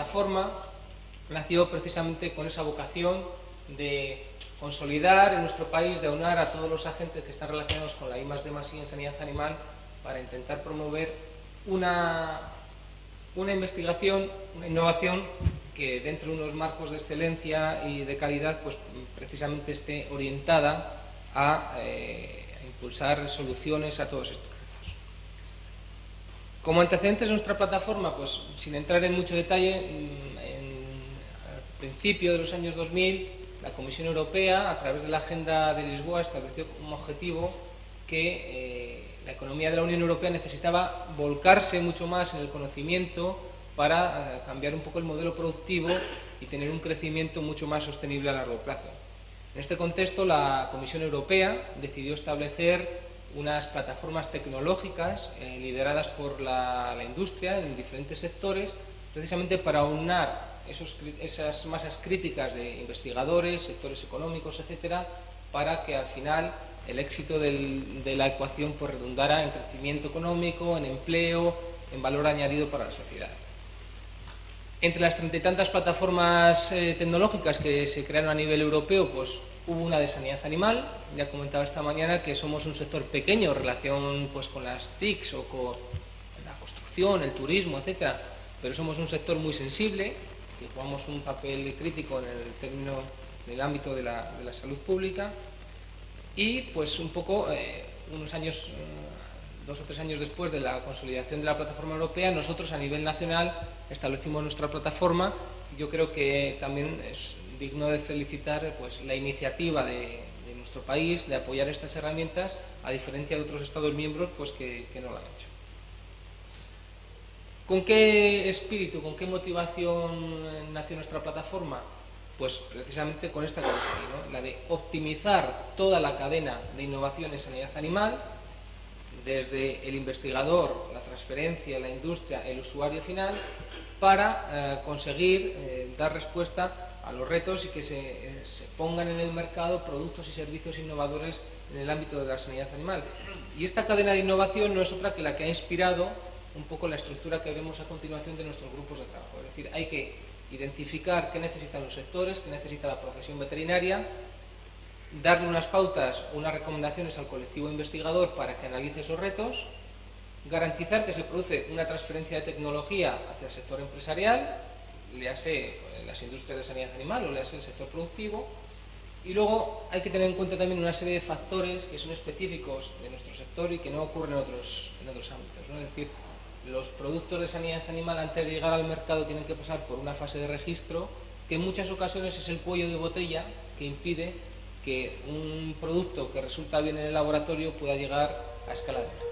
plataforma nació precisamente con esa vocación de consolidar en nuestro país, de aunar a todos los agentes que están relacionados con la I+D+I en sanidad animal para intentar promover una investigación, una innovación que dentro de unos marcos de excelencia y de calidad, pues precisamente esté orientada a impulsar soluciones a todos estos retos. Como antecedentes de nuestra plataforma, pues sin entrar en mucho detalle, al principio de los años 2000, la Comisión Europea, a través de la Agenda de Lisboa, estableció como objetivo que la economía de la Unión Europea necesitaba volcarse mucho más en el conocimiento para cambiar un poco el modelo productivo y tener un crecimiento mucho más sostenible a largo plazo. En este contexto, la Comisión Europea decidió establecer unas plataformas tecnológicas lideradas por la industria en diferentes sectores, precisamente para aunar esas masas críticas de investigadores, sectores económicos, etcétera, para que al final el éxito de la ecuación pues redundara en crecimiento económico, en empleo, en valor añadido para la sociedad. Entre las 30 y tantas plataformas tecnológicas que se crearon a nivel europeo, pues hubo una de sanidad animal. Ya comentaba esta mañana que somos un sector pequeño en relación pues con las TICs o con la construcción, el turismo, etcétera, pero somos un sector muy sensible, que jugamos un papel crítico en el ámbito de la salud pública. Y pues un poco, unos años, 2 o 3 años después de la consolidación de la plataforma europea, nosotros a nivel nacional establecimos nuestra plataforma. Yo creo que también es digno de felicitar pues la iniciativa de nuestro país de apoyar estas herramientas, a diferencia de otros Estados miembros pues que no lo han hecho. ¿Con qué espíritu, con qué motivación nació nuestra plataforma? Pues precisamente con esta que veis aquí, ¿no? La de optimizar toda la cadena de innovación en sanidad animal, desde el investigador, la transferencia, la industria, el usuario final, para conseguir dar respuesta a los retos y que se pongan en el mercado productos y servicios innovadores en el ámbito de la sanidad animal. Y esta cadena de innovación no es otra que la que ha inspirado un poco la estructura que veremos a continuación de nuestros grupos de trabajo. Es decir, hay que identificar qué necesitan los sectores, qué necesita la profesión veterinaria, darle unas pautas, unas recomendaciones al colectivo investigador para que analice esos retos, garantizar que se produce una transferencia de tecnología hacia el sector empresarial, léase las industrias de sanidad animal o léase el sector productivo, y luego hay que tener en cuenta también una serie de factores que son específicos de nuestro sector y que no ocurren en otros ámbitos, ¿no? Es decir, los productos de sanidad animal antes de llegar al mercado tienen que pasar por una fase de registro que en muchas ocasiones es el cuello de botella que impide que un producto que resulta bien en el laboratorio pueda llegar a escala de mercado.